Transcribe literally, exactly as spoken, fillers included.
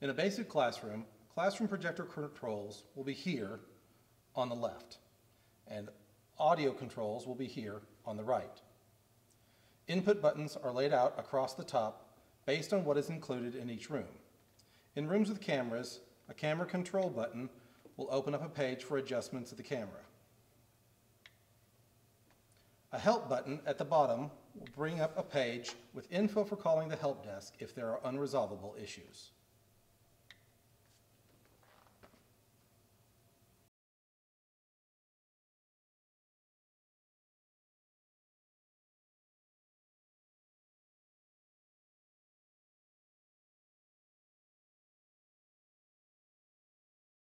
In a basic classroom, classroom projector controls will be here on the left, and audio controls will be here on the right. Input buttons are laid out across the top based on what is included in each room. In rooms with cameras, a camera control button will open up a page for adjustments of the camera. A help button at the bottom will bring up a page with info for calling the help desk if there are unresolvable issues.